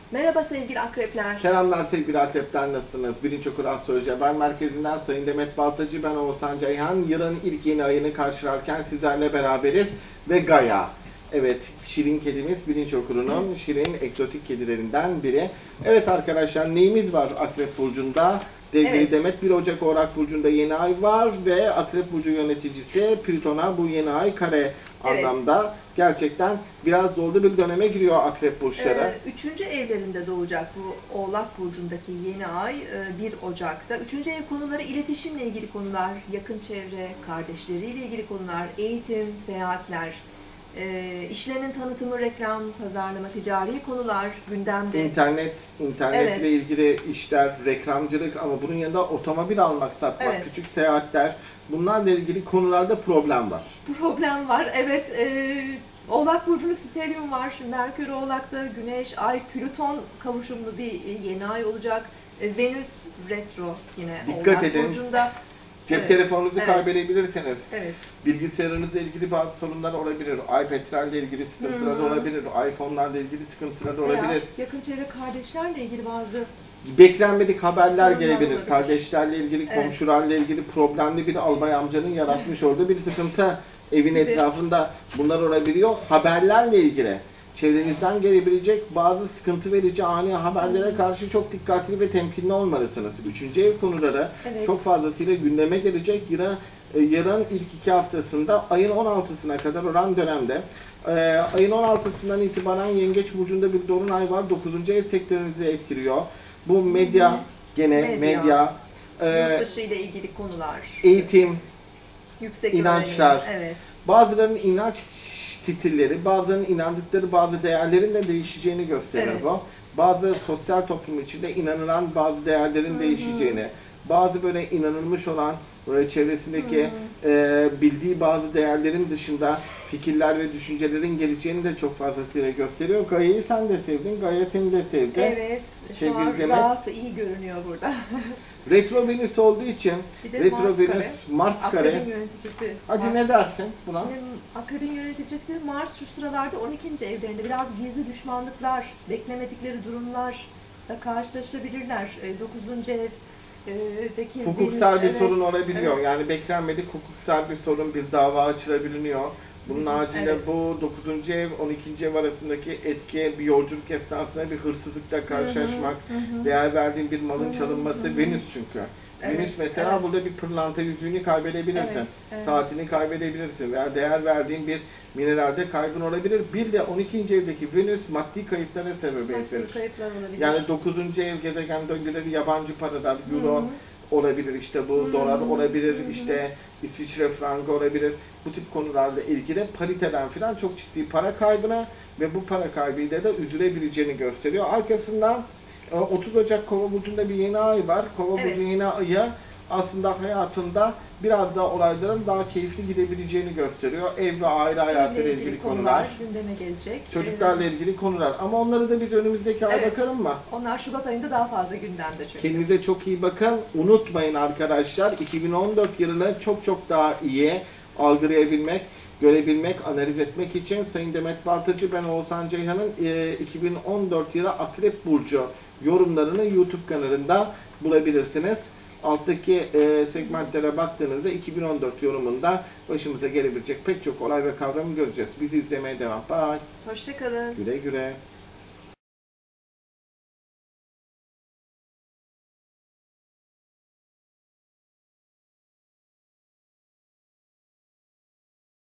Merhaba sevgili akrepler. Selamlar sevgili akrepler, nasılsınız? Bilinç Okul Astroloji Haber Merkezi'nden Sayın Demet Baltacı, ben Oğuzhan Ceyhan. Yılın ilk yeni ayını karşılarken sizlerle beraberiz ve Gaia. Evet, Şirin kedimiz Bilinç Okulu'nun şirin egzotik kedilerinden biri. Evet arkadaşlar, neyimiz var Akrep Burcu'nda? Sevgili Evet. Demet, 1 Ocak Oğlak Burcu'nda yeni ay var ve Akrep Burcu yöneticisi Plüton'a bu yeni ay kare anlamda gerçekten biraz zorlu bir döneme giriyor Akrep Burçları. Üçüncü evlerinde doğacak bu Oğlak Burcu'ndaki yeni ay 1 Ocak'ta. Üçüncü ev konuları iletişimle ilgili konular, yakın çevre, kardeşleriyle ilgili konular, eğitim, seyahatler, işlerinin tanıtımı, reklam, pazarlama, ticari konular gündemde. İnternet Evet. ile ilgili işler, reklamcılık ama bunun yanında otomobil almak, satmak, Evet. küçük seyahatler, bunlarla ilgili konularda problem var. Problem var. Evet, Oğlak Burcu'nda Stellium var. Merkür Oğlak'ta, Güneş, Ay, Plüton kavuşumlu bir yeni ay olacak. Venüs retro yine Dikkat Oğlak edin. Burcu'nda. Cep Evet, telefonunuzu evet. kaybedebilirsiniz. Evet. Bilgisayarınızla ilgili bazı sorunlar olabilir. iPad'lerle ile ilgili sıkıntılar olabilir. iPhone'larla ilgili sıkıntılar olabilir. Veya yakın çevre kardeşlerle ilgili bazı Beklenmedik haberler Sorunlar gelebilir. olabilir. Kardeşlerle ilgili, Evet. komşularla ilgili problemli bir albay amcanın yaratmış olduğu bir sıkıntı evin Gibi. etrafında bunlar olabiliyor. Haberlerle ilgili çevrenizden gelebilecek bazı sıkıntı verici ani haberlere karşı çok dikkatli ve temkinli olmalısınız. Üçüncü ev konuları Evet. çok fazlasıyla gündeme gelecek. Yarın ilk 2 haftasında ayın 16'sına kadar olan dönemde ayın 16'sından itibaren Yengeç Burcu'nda bir dolunay var. 9. ev sektörünüzü etkiliyor. Bu medya, medya, yurt dışı ile ilgili konular, eğitim, yüksek inançlar. öğrenim. Evet. Bazılarının inanç stilleri, bazılarının inandıkları bazı değerlerin de değişeceğini gösteriyor Evet. bu. Bazı sosyal toplum içinde inanılan bazı değerlerin değişeceğini, bazı böyle inanılmış olan böyle çevresindeki bildiği bazı değerlerin dışında fikirler ve düşüncelerin geleceğini de çok fazlasıyla gösteriyor. Gaia'yı sen de sevdin, Gaia seni de sevdi. Evet. Şu Sevgili an Demet. rahat, iyi görünüyor burada. Retro Venüs olduğu için Bir de Retro Mars Venüs, kare. Mars Akrebin kare. yöneticisi. Hadi Mars. ne dersin buna? Şimdi Akrebin yöneticisi Mars şu sıralarda 12. evlerinde biraz gizli düşmanlıklar, beklemedikleri durumlarla karşılaşabilirler. 9. evdeki Hukuksal Venüs, bir evet, sorun olabiliyor. evet. Yani beklenmedik hukuksal bir sorun, bir dava açılabiliyor. Bunun haricinde Evet. bu 9. ev, 12. ev arasındaki etki, bir yolculuk esnasında bir hırsızlıkla karşılaşmak, değer verdiğin bir malın çalınması, Venüs çünkü. Evet, Venüs mesela evet. burada bir pırlanta yüzüğünü kaybedebilirsin, Evet, evet. saatini kaybedebilirsin veya değer verdiğin bir mineralde kaybın olabilir. Bir de 12. evdeki Venüs maddi kayıplara sebebiyet verir. Maddi kayıplar olabilir. Yani 9. ev gezegen döngüleri, yabancı paralar, euro olabilir, işte bu dolar olabilir, işte İsviçre frangı olabilir. Bu tip konularla ilgili pariteden filan çok ciddi para kaybına ve bu para kaybıyla da üzülebileceğini gösteriyor. Arkasından 30 Ocak Kova burcunda bir yeni ay var. Kova burcu yeni ayı aslında hayatında biraz daha olayların daha keyifli gidebileceğini gösteriyor. Ev ve aile hayatıyla ilgili konular. Gündeme gelecek. Çocuklarla ilgili konular. Ama onları da biz önümüzdeki ay Evet. bakalım mı? Onlar Şubat ayında daha fazla gündemde çünkü. Kendinize çok iyi bakın. Unutmayın arkadaşlar, 2014 yılını çok çok daha iyi algılayabilmek, görebilmek, analiz etmek için Sayın Demet Baltacı, ben Oğuzhan Ceyhan'ın 2014 yılı Akrep Burcu yorumlarını YouTube kanalında bulabilirsiniz. Alttaki segmentlere baktığınızda 2014 yorumunda başımıza gelebilecek pek çok olay ve kavramı göreceğiz. Bizi izlemeye devam. Bye. Hoşça kalın. Güle güle.